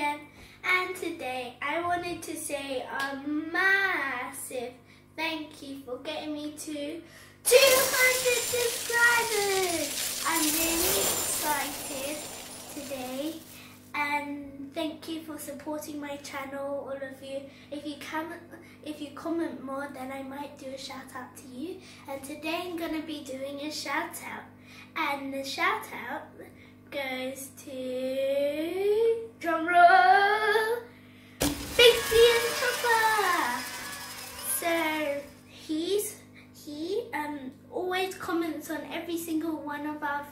again, and today I wanted to say a massive thank you for getting me to 200 subscribers. I'm really excited today, and thank you for supporting my channel, all of you. If you comment more, then I might do a shout out to you, and today I'm going to be doing a shout out, and the shout out goes to, drumroll, Bixie and Chopper. So he always comments on every single one of my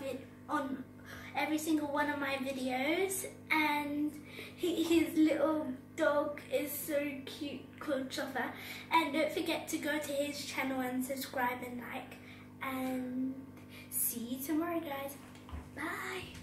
videos, and his little dog is so cute called Chopper. And don't forget to go to his channel and subscribe and like, and see you tomorrow, guys. Bye.